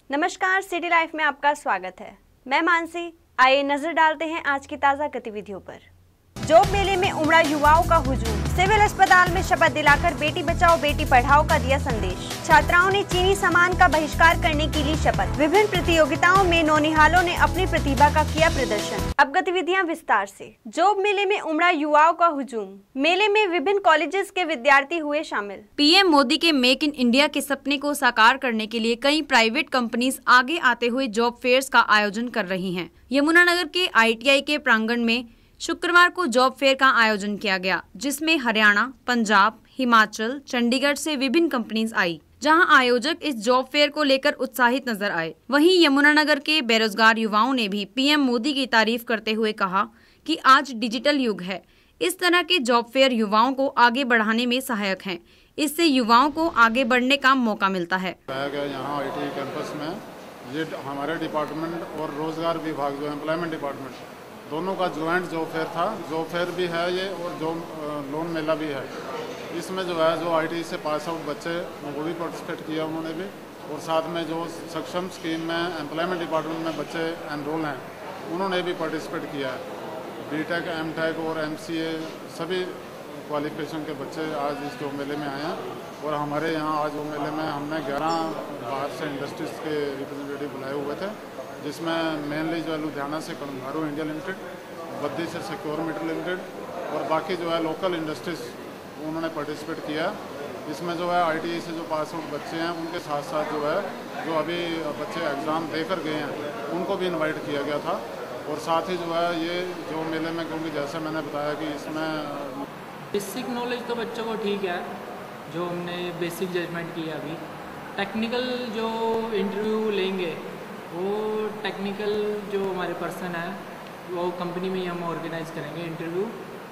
नमस्कार, city life में आपका स्वागत है। मैं मानसी। आइए नजर डालते हैं आज की ताजा गतिविधियों पर। जॉब मेले में उमड़ा युवाओं का हुजूम। सिविल अस्पताल में शपथ दिलाकर बेटी बचाओ बेटी पढ़ाओ का दिया संदेश। छात्राओं ने चीनी सामान का बहिष्कार करने की ली शपथ। विभिन्न प्रतियोगिताओं में नौनिहालों ने अपनी प्रतिभा का किया प्रदर्शन। अब गतिविधियां विस्तार से। जॉब मेले में उमड़ा युवाओं का हुजूम। मेले में विभिन्न कॉलेजेस के विद्यार्थी हुए शामिल। पीएम मोदी के मेक इन इंडिया के सपने को साकार करने के लिए कई प्राइवेट कंपनीज आगे आते हुए जॉब फेयर्स का आयोजन कर रही हैं। यमुना नगर के ITI के प्रांगण में शुक्रवार को जॉब फेयर का आयोजन किया गया, जिसमें हरियाणा, पंजाब, हिमाचल, चंडीगढ़ से विभिन्न कंपनीज आई, जहां आयोजक इस जॉब फेयर को लेकर उत्साहित नजर आए। वहीं यमुनानगर के बेरोजगार युवाओं ने भी पीएम मोदी की तारीफ करते हुए कहा कि आज डिजिटल युग है। इस तरह के जॉब फेयर युवाओं को आगे बढ़ाने में सहायक हैं। इससे युवाओं को आगे बढ़ने का मौका मिलता है। यहाँ ITI कैंपस में ये हमारे डिपार्टमेंट और रोजगार विभाग जो एम्प्लॉयमेंट डिपार्टमेंट दोनों का ज्वाइंट जॉब फेयर था। जॉब फेयर भी है ये और जॉब लोन मेला भी है। इसमें जो है जो ITI से पास आउट बच्चे वो भी पार्टिसिपेट किया उन्होंने भी, और साथ में जो सक्षम स्कीम में एम्प्लॉयमेंट डिपार्टमेंट में बच्चे एनरोल हैं उन्होंने भी पार्टिसिपेट किया है। BTech, MTech और MCA सभी क्वालिफिकेशन के बच्चे आज इस जॉब मेले में आए हैं। और हमारे यहाँ आज जॉब मेले में हमने 11 बाहर से इंडस्ट्रीज़ के रिप्रेजेंटेटिव बुलाए हुए थे, जिसमें मेनली जो है लुधियाना से कड़ंगारू इंडिया लिमिटेड, बद्दी से सिक्योर मीटर लिमिटेड और बाकी जो है लोकल इंडस्ट्रीज उन्होंने पार्टिसिपेट किया। इसमें जो है ITI से जो पास आउट बच्चे हैं उनके साथ साथ जो है जो अभी बच्चे एग्ज़ाम देकर गए हैं उनको भी इनवाइट किया गया था। और साथ ही जो है ये जो मेले में, क्योंकि जैसे मैंने बताया कि इसमें बेसिक नॉलेज तो बच्चों को ठीक है, जो हमने बेसिक जजमेंट किया। अभी टेक्निकल जो इंटरव्यू लेंगे वो टेक्निकल जो हमारे पर्सन है वो कंपनी में ही हम ऑर्गेनाइज करेंगे इंटरव्यू।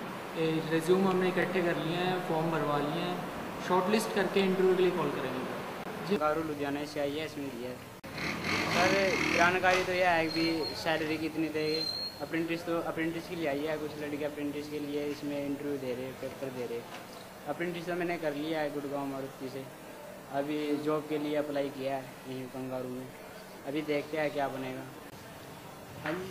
रिज्यूम हमने इकट्ठे कर लिए हैं, फॉर्म भरवा लिए हैं, शॉर्टलिस्ट करके इंटरव्यू के लिए कॉल करेंगे। गारू लुधियाना से आई है, इसमें दिया है सर। जानकारी तो यह है कि सैलरी कितनी देगी। अप्रेंटिस के लिए आई है, कुछ लड़के अप्रेंटिस के लिए इसमें इंटरव्यू दे रहे, पेपर दे रहे। अप्रेंटिस तो मैंने कर लिया है गुड़गांव मारुति से। अभी जॉब के लिए अप्लाई किया है यहीं कंगारू में। अभी देखते हैं क्या बनेगा। हाँ जी,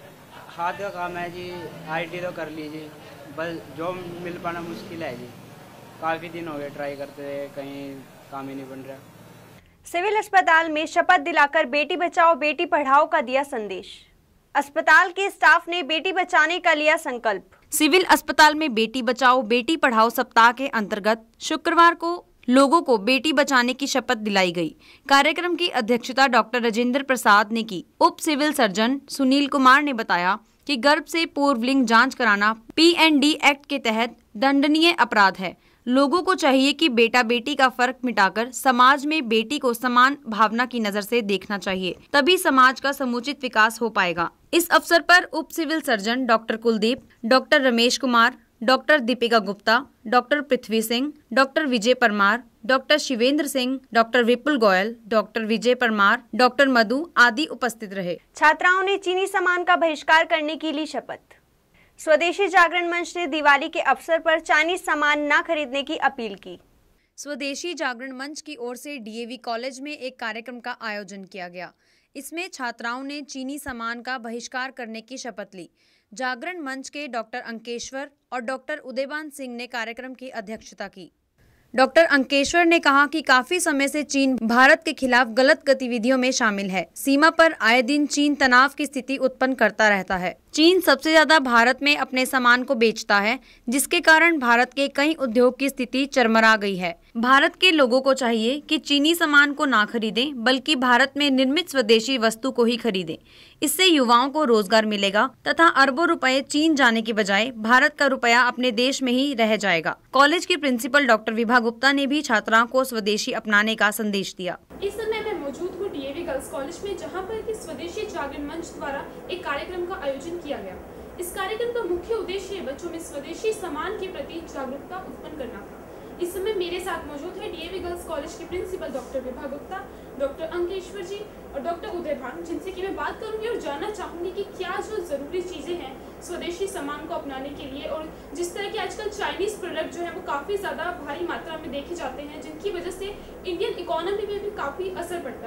हाथ का काम है जी। IT तो कर लीजिए, बस जॉब मिल पाना मुश्किल है जी। काफ़ी दिन हो गए ट्राई करते हुए, कहीं काम ही नहीं बन रहा। सिविल अस्पताल में शपथ दिलाकर बेटी बचाओ बेटी पढ़ाओ का दिया संदेश। अस्पताल के स्टाफ ने बेटी बचाने का लिया संकल्प। सिविल अस्पताल में बेटी बचाओ बेटी पढ़ाओ सप्ताह के अंतर्गत शुक्रवार को लोगों को बेटी बचाने की शपथ दिलाई गई। कार्यक्रम की अध्यक्षता डॉक्टर राजेंद्र प्रसाद ने की। उप सिविल सर्जन सुनील कुमार ने बताया कि गर्भ से पूर्व लिंग जांच कराना PND एक्ट के तहत दंडनीय अपराध है। लोगों को चाहिए कि बेटा बेटी का फर्क मिटाकर समाज में बेटी को समान भावना की नजर से देखना चाहिए, तभी समाज का समुचित विकास हो पाएगा। इस अवसर पर उप civil surgeon doctor Kuldeep, doctor Ramesh Kumar, doctor Deepika Gupta, doctor Prithvi Singh, doctor Vijay Parmar, doctor Shivendra Singh, doctor Vipul Goyal, doctor Vijay Parmar, doctor Madhu आदि उपस्थित रहे। छात्राओं ने चीनी सामान का बहिष्कार करने की ली शपथ। स्वदेशी जागरण मंच ने दिवाली के अवसर पर चाइनीज सामान न खरीदने की अपील की। स्वदेशी जागरण मंच की ओर से DAV कॉलेज में एक कार्यक्रम का आयोजन किया गया। इसमें छात्राओं ने चीनी सामान का बहिष्कार करने की शपथ ली। जागरण मंच के डॉक्टर अंकेश्वर और डॉक्टर उदयबान सिंह ने कार्यक्रम की अध्यक्षता की। डॉक्टर अंकेश्वर ने कहा कि काफी समय से चीन भारत के खिलाफ गलत गतिविधियों में शामिल है। सीमा पर आए दिन चीन तनाव की स्थिति उत्पन्न करता रहता है। चीन सबसे ज्यादा भारत में अपने सामान को बेचता है, जिसके कारण भारत के कई उद्योग की स्थिति चरमरा गई है। भारत के लोगों को चाहिए कि चीनी सामान को ना खरीदें, बल्कि भारत में निर्मित स्वदेशी वस्तु को ही खरीदें। इससे युवाओं को रोजगार मिलेगा तथा अरबों रुपए चीन जाने की बजाय भारत का रुपया अपने देश में ही रह जाएगा। कॉलेज की प्रिंसिपल डॉक्टर विभा गुप्ता ने भी छात्राओं को स्वदेशी अपनाने का संदेश दिया। इस समय मैं मौजूद हूँ DAV गर्ल्स कॉलेज में, जहाँ पर कि स्वदेशी जागरण मंच द्वारा एक कार्यक्रम का आयोजन किया गया। इस कार्यक्रम का मुख्य उद्देश्य बच्चों में स्वदेशी सामान के प्रति जागरूकता उत्पन्न करना था। इस समय मेरे साथ मौजूद है DAV गर्ल्स कॉलेज की principal doctor Vibha Gupta, doctor Ankeshwar ji और डॉक्टर उदयभान, जिनसे कि मैं बात करूंगी और जानना चाहूंगी कि क्या जो जरूरी चीजें हैं स्वदेशी सामान को अपनाने के लिए, और जिस तरह के आजकल चाइनीज प्रोडक्ट जो है वो काफी ज्यादा भारी मात्रा में देखे जाते हैं, जिनकी वजह से इंडियन इकोनॉमी में भी काफी असर पड़ता है।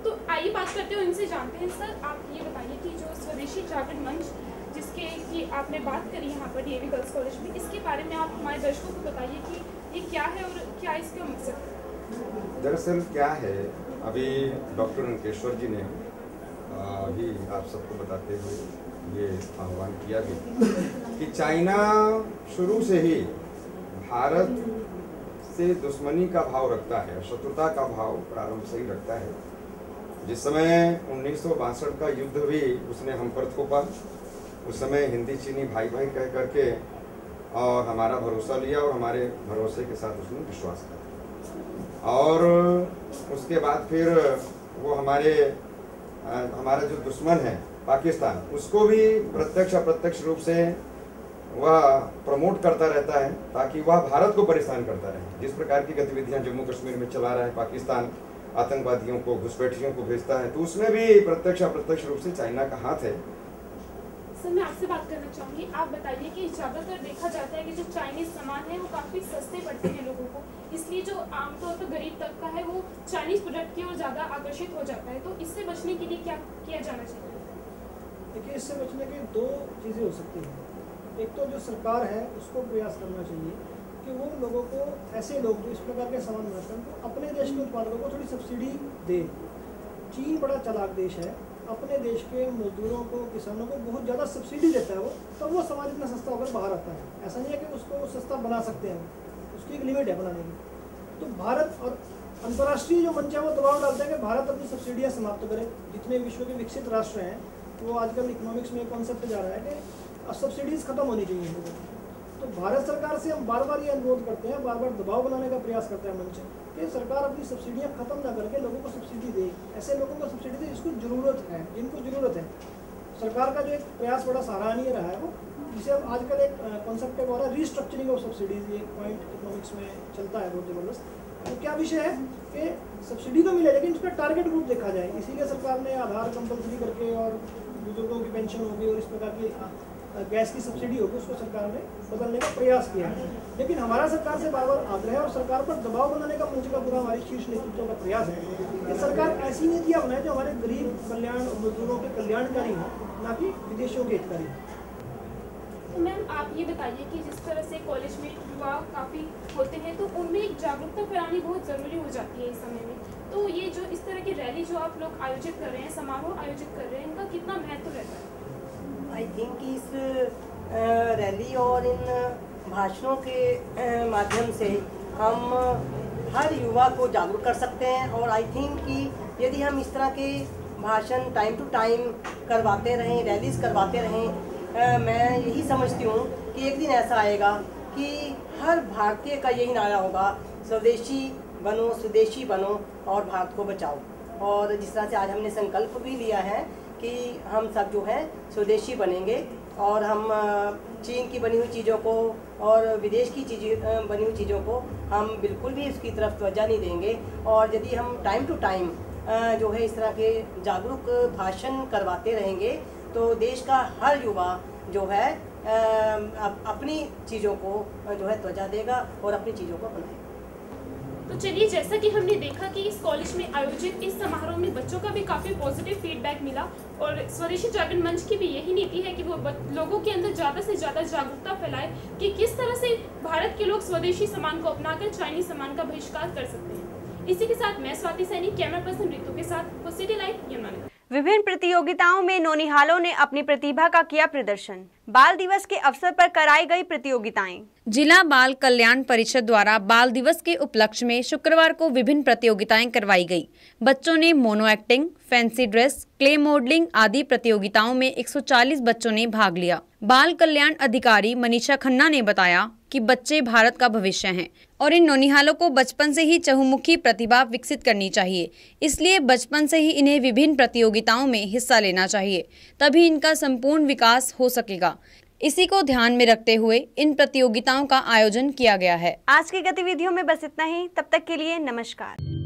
तो आइए बात करते हुए इनसे जानते हैं। सर, आप ये बताइए कि जो स्वदेशी जागरण मंच जिसके की आपने बात करी यहाँ पर डीएवी गर्ल्स कॉलेज में, इसके बारे में आप हमारे दर्शकों को बताइए कि ये क्या है और क्या इसका मकसद है। दरअसल क्या है, अभी डॉक्टर अंकेश्वर जी ने अभी आप सबको बताते हुए ये आह्वान किया कि चाइना शुरू से ही भारत से दुश्मनी का भाव रखता है, शत्रुता का भाव प्रारंभ से ही रखता है। जिस समय 1962 का युद्ध भी उसने हम पर थोपा, उस समय हिंदी चीनी भाई भाई कह करके और हमारा भरोसा लिया और हमारे भरोसे के साथ उसने विश्वास किया। और उसके बाद फिर वो हमारा जो दुश्मन है पाकिस्तान, उसको भी प्रत्यक्ष अप्रत्यक्ष रूप से वह प्रमोट करता रहता है ताकि वह भारत को परेशान करता रहे। जिस प्रकार की गतिविधियां जम्मू कश्मीर में चला रहा है पाकिस्तान, आतंकवादियों को घुसपैठियों को भेजता है, तो उसमें भी प्रत्यक्ष अप्रत्यक्ष रूप से चाइना का हाथ है। सर, मैं आपसे बात करना चाहूँगी, आप बताइए कि ज़्यादातर देखा जाता है कि जो चाइनीज़ सामान है वो काफ़ी सस्ते पड़ते हैं लोगों को, इसलिए जो आमतौर पर गरीब तबका है वो चाइनीज़ प्रोडक्ट की ओर ज़्यादा आकर्षित हो जाता है। तो इससे बचने के लिए क्या किया जाना चाहिए? देखिए, इससे बचने की दो चीज़ें हो सकती हैं। एक तो जो सरकार है उसको प्रयास करना चाहिए कि वो लोगों को, ऐसे लोग जो इस प्रकार के सामान बनाते हैं, तो अपने देश के उत्पादकों को थोड़ी सब्सिडी दे। चीन बड़ा चालाक देश है, अपने देश के मजदूरों को, किसानों को बहुत ज़्यादा सब्सिडी देता है वो, तो वो सामान इतना सस्ता होकर बाहर आता है। ऐसा नहीं है कि उसको सस्ता बना सकते हैं, उसकी एक लिमिट है बनाने की। तो भारत और अंतर्राष्ट्रीय जो मंच है वो दबाव डालते हैं कि भारत अपनी सब्सिडियाँ समाप्त करे। जितने विश्व के विकसित राष्ट्र हैं वो आजकल इकोनॉमिक्स में कॉन्सेप्ट जा रहा है कि अब सब्सिडीज़ खत्म होनी चाहिए लोगों की। तो भारत सरकार से हम बार बार ये अनुरोध करते हैं, बार बार दबाव बनाने का प्रयास करते हैं मंच कि सरकार अपनी सब्सिडियाँ खत्म ना करके लोगों को सब्सिडी दे, ऐसे लोगों को सब्सिडी दे जिसको ज़रूरत है, जिनको ज़रूरत है। सरकार का जो एक प्रयास बड़ा सराहनीय रहा है वो, जिसे अब आजकल एक कॉन्सेप्ट हो रहा है रीस्ट्रक्चरिंग ऑफ सब्सिडीज़, ये पॉइंट इकोनॉमिक्स में चलता है बहुत ज़बरदस्त। तो क्या विषय है कि सब्सिडी तो मिले लेकिन उसका टारगेट ग्रुप देखा जाए, इसीलिए सरकार ने आधार कंपलसरी करके और बुजुर्गों की पेंशन होगी और इस प्रकार की गैस की सब्सिडी होगी, उसको सरकार ने बदलने का प्रयास किया है। लेकिन हमारा सरकार से बार बार आग्रह है और सरकार पर दबाव बनाने का मंच का पूरा हमारे शीर्ष नेतृत्व का प्रयास है कि सरकार ऐसी नीतियाँ बनाए जो हमारे गरीब कल्याण और मजदूरों के कल्याणकारी हो, ना कि विदेशों के हितकारी। तो मैम, आप ये बताइए कि जिस तरह से कॉलेज में युवा काफ़ी होते हैं तो उनमें एक जागरूकता फैलानी बहुत ज़रूरी हो जाती है इस समय में। तो ये जो इस तरह की रैली जो आप लोग आयोजित कर रहे हैं, समारोह आयोजित कर रहे हैं, इनका कितना महत्व रहता है? आई थिंक इस रैली और इन भाषणों के माध्यम से हम हर युवा को जागरूक कर सकते हैं। और आई थिंक कि यदि हम इस तरह के भाषण टाइम टू टाइम करवाते रहें, रैलीज करवाते रहें, मैं यही समझती हूँ कि एक दिन ऐसा आएगा कि हर भारतीय का यही नारा होगा, स्वदेशी बनो, स्वदेशी बनो और भारत को बचाओ। और जिस तरह से आज हमने संकल्प भी लिया है कि हम सब जो है स्वदेशी बनेंगे और हम चीन की बनी हुई चीज़ों को और विदेश की बनी हुई चीज़ों को हम बिल्कुल भी उसकी तरफ तवज्जो नहीं देंगे। और यदि हम टाइम टू टाइम जो है इस तरह के जागरूक भाषण करवाते रहेंगे तो देश का हर युवा जो है अपनी चीज़ों को जो है त्वज्जो देगा और अपनी चीज़ों को अपनाएगा। तो चलिए, जैसा कि हमने देखा कि इस कॉलेज में आयोजित इस समारोह में बच्चों का भी काफ़ी पॉजिटिव फीडबैक मिला और स्वदेशी जागरण मंच की भी यही नीति है कि वो लोगों के अंदर ज़्यादा से ज़्यादा जागरूकता फैलाए कि किस तरह से भारत के लोग स्वदेशी सामान को अपनाकर चाइनीज सामान का बहिष्कार कर सकते हैं। इसी के साथ मैं स्वाति सैनी, कैमरा पर्सन रितु के साथ सिटी लाइव यमुना। विभिन्न प्रतियोगिताओं में नौनिहालों ने अपनी प्रतिभा का किया प्रदर्शन। बाल दिवस के अवसर पर कराई गई प्रतियोगिताएं। जिला बाल कल्याण परिषद द्वारा बाल दिवस के उपलक्ष्य में शुक्रवार को विभिन्न प्रतियोगिताएं करवाई गई। बच्चों ने mono acting, fancy dress, clay modelling आदि प्रतियोगिताओं में 140 बच्चों ने भाग लिया। बाल कल्याण अधिकारी मनीषा खन्ना ने बताया कि बच्चे भारत का भविष्य हैं और इन नौनिहालों को बचपन से ही चहुमुखी प्रतिभा विकसित करनी चाहिए। इसलिए बचपन से ही इन्हें विभिन्न प्रतियोगिताओं में हिस्सा लेना चाहिए, तभी इनका संपूर्ण विकास हो सकेगा। इसी को ध्यान में रखते हुए इन प्रतियोगिताओं का आयोजन किया गया है। आज की गतिविधियों में बस इतना ही। तब तक के लिए नमस्कार।